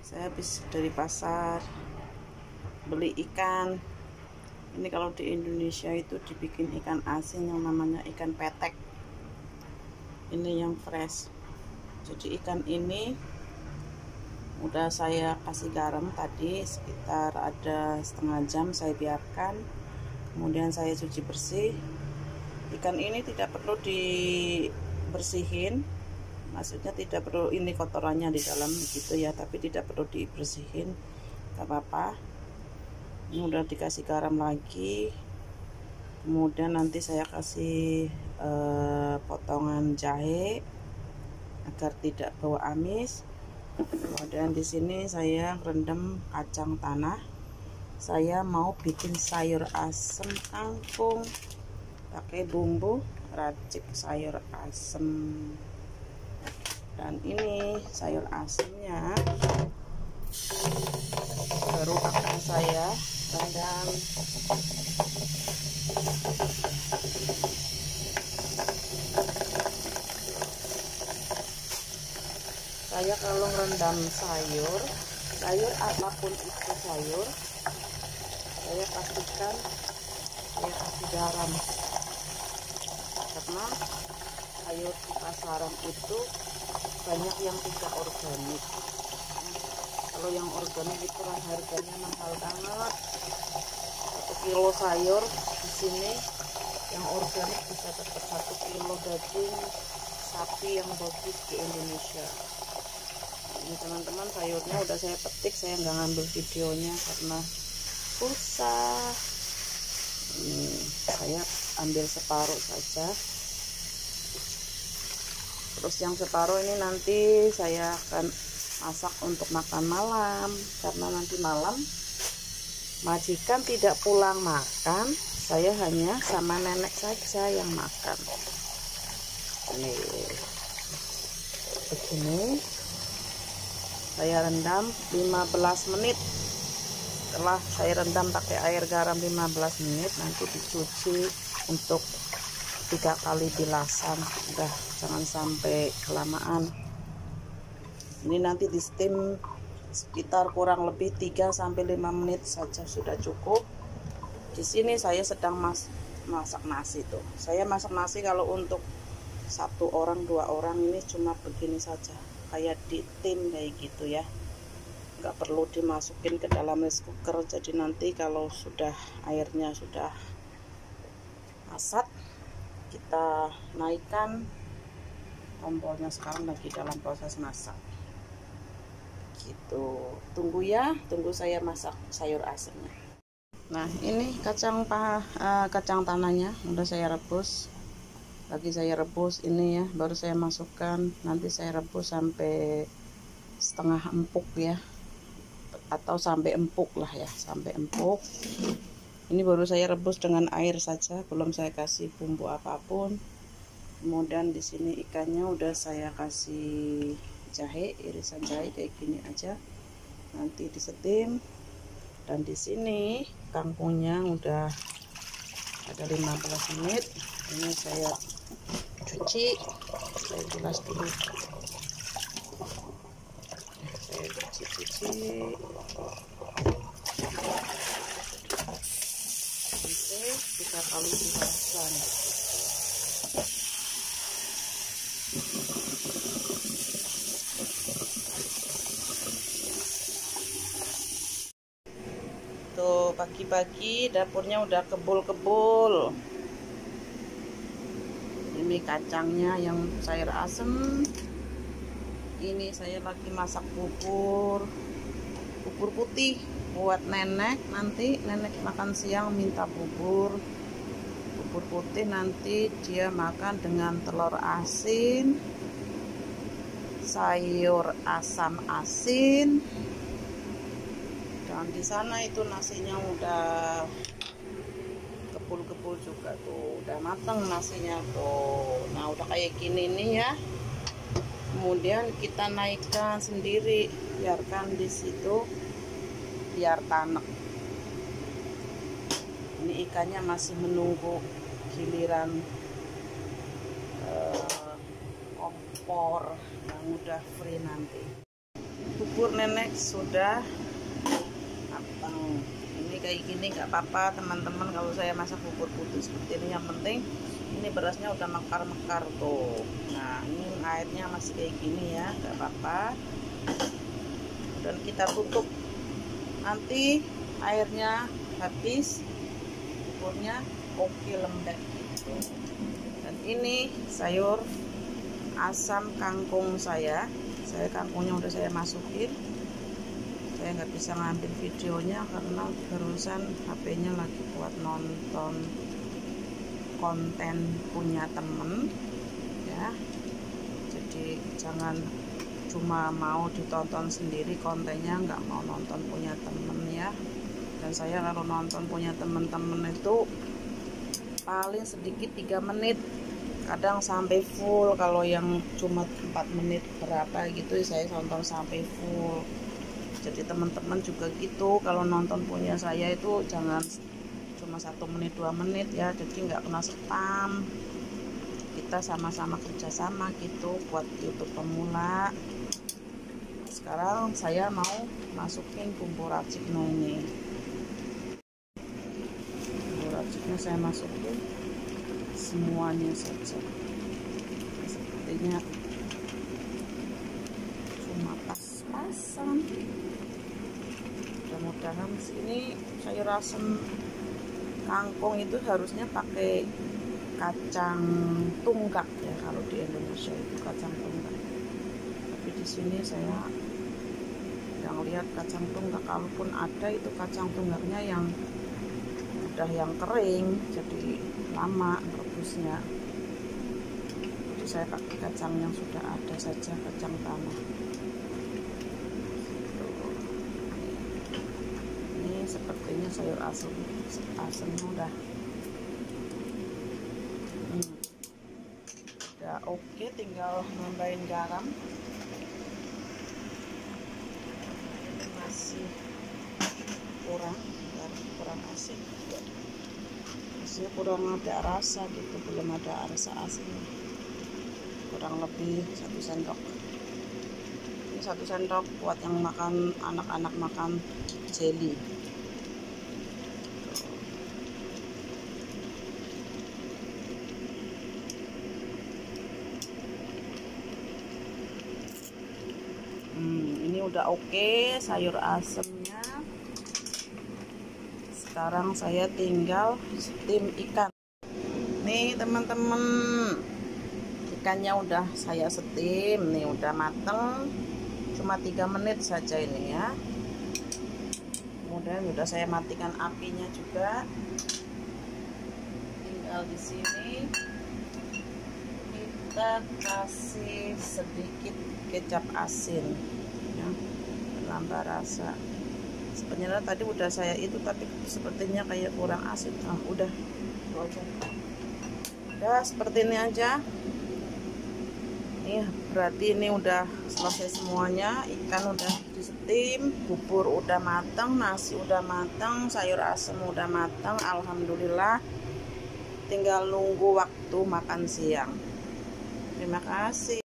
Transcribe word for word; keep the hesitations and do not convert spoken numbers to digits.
Saya habis dari pasar beli ikan. Ini kalau di Indonesia itu dibikin ikan asin yang namanya ikan petek. Ini yang fresh. Jadi ikan ini udah saya kasih garam tadi sekitar ada setengah jam, saya biarkan. Kemudian saya cuci bersih. Ikan ini tidak perlu dibersihin, maksudnya tidak perlu ini kotorannya di dalam gitu ya, tapi tidak perlu dibersihin, gak apa-apa. Ini udah dikasih garam lagi. Kemudian nanti saya kasih eh, potongan jahe agar tidak bau amis. Kemudian di sini saya rendam kacang tanah. Saya mau bikin sayur asem kangkung pakai bumbu racik sayur asem. Dan ini sayur asemnya baru akan saya rendam. Saya kalau rendam sayur, sayur apapun itu sayur, saya pastikan saya kasih garam, karena sayur di pasaran itu banyak yang tidak organik. Kalau yang organik itu harganya mahal banget. Satu kilo sayur di sini yang organik bisa dapat satu kilo daging sapi yang bagus di Indonesia. Ini teman-teman, sayurnya udah saya petik, saya nggak ngambil videonya karena susah. Ini saya ambil separuh saja. Terus yang separuh ini nanti saya akan masak untuk makan malam, karena nanti malam majikan tidak pulang makan, saya hanya sama nenek saja yang makan. Ini begini, saya rendam lima belas menit. Setelah saya rendam pakai air garam lima belas menit, nanti dicuci untuk tiga kali bilasan. Udah, jangan sampai kelamaan. Ini nanti di steam sekitar kurang lebih tiga sampai lima menit saja sudah cukup. Di sini saya sedang mas masak nasi tuh. Saya masak nasi kalau untuk satu orang dua orang ini cuma begini saja, kayak di tim kayak gitu ya, nggak perlu dimasukin ke dalam rice cooker. Jadi nanti kalau sudah airnya sudah masak, kita naikkan tombolnya. Sekarang lagi dalam proses masak gitu. Tunggu ya, tunggu saya masak sayur asemnya. Nah, ini kacang pa, uh, kacang tanahnya udah saya rebus. Lagi saya rebus ini ya, baru saya masukkan. Nanti saya rebus sampai setengah empuk ya, atau sampai empuk lah ya, sampai empuk. Ini baru saya rebus dengan air saja, belum saya kasih bumbu apapun. Kemudian di sini ikannya udah saya kasih jahe, irisan jahe kayak gini aja. Nanti disetim. Dan di sini kangkungnya udah ada lima belas menit. Ini saya cuci, saya bilas dulu. Saya cuci-cuci. Sampai tiga kali bilasan. Tuh, pagi-pagi dapurnya udah kebul-kebul. Ini kacangnya yang sayur asem. Ini saya lagi masak bubur bubur putih buat nenek. Nanti nenek makan siang minta bubur bubur putih, nanti dia makan dengan telur asin, sayur asam asin. Dan di sana itu nasinya udah kebul-kebul juga tuh, udah matang nasinya tuh. Nah, udah kayak gini nih ya. Kemudian kita naikkan sendiri, biarkan di situ biar tanek. Ini ikannya masih menunggu giliran uh, kompor yang udah free nanti. bubur nenek sudah matang. Ini kayak gini nggak apa-apa teman-teman, kalau saya masak bubur putih seperti ini. Yang penting ini berasnya udah mekar-mekar tuh. Nah ini airnya masih kayak gini ya, nggak apa-apa. Dan kita tutup, nanti airnya habis, buburnya oke lembek gitu. Dan ini sayur asam kangkung saya saya kangkungnya udah saya masukin. Saya nggak bisa ngambil videonya karena barusan H P-nya lagi buat nonton konten punya temen ya, jadi jangan cuma mau ditonton sendiri kontennya, nggak mau nonton punya temen ya. Dan saya kalau nonton punya temen-temen itu paling sedikit tiga menit, kadang sampai full. Kalau yang cuma empat menit berapa gitu saya nonton sampai full. Jadi teman-teman juga gitu, kalau nonton punya saya itu jangan cuma satu menit dua menit ya, jadi nggak kena spam. Kita sama-sama kerjasama gitu buat YouTube pemula. Sekarang saya mau masukin bumbu raciknya ini. Bumbu raciknya saya masukin semuanya saja. Sepertinya cuma pas-pasan. Mudah-mudahan sini sayur asam kangkung itu harusnya pakai kacang tunggak ya, kalau di Indonesia itu kacang tunggak. Tapi di sini saya yang lihat kacang tunggak, kalaupun ada itu kacang tunggaknya yang udah yang kering, jadi lama rebusnya. Jadi saya pakai kacang yang sudah ada saja, kacang tanah. Sepertinya sayur asam asamnya udah hmm, udah oke, tinggal nambahin garam. Masih kurang garam, kurang asin, masih kurang ada rasa gitu, belum ada rasa asin. Kurang lebih satu sendok. Ini satu sendok buat yang makan, anak-anak makan jelly. Hmm, ini udah oke sayur asemnya. Sekarang saya tinggal steam ikan. Nih teman-teman, ikannya udah saya steam, nih udah mateng, cuma tiga menit saja ini ya. Kemudian udah saya matikan apinya juga. Tinggal di sini kita kasih sedikit kecap asin ya, menambah rasa. Sebenarnya tadi udah saya itu, tapi sepertinya kayak kurang asin. Ah udah itu aja, udah seperti ini aja. Nih berarti ini udah selesai semuanya. Ikan udah di steam, bubur udah matang, nasi udah matang, sayur asem udah matang. Alhamdulillah, tinggal nunggu waktu makan siang. Terima kasih.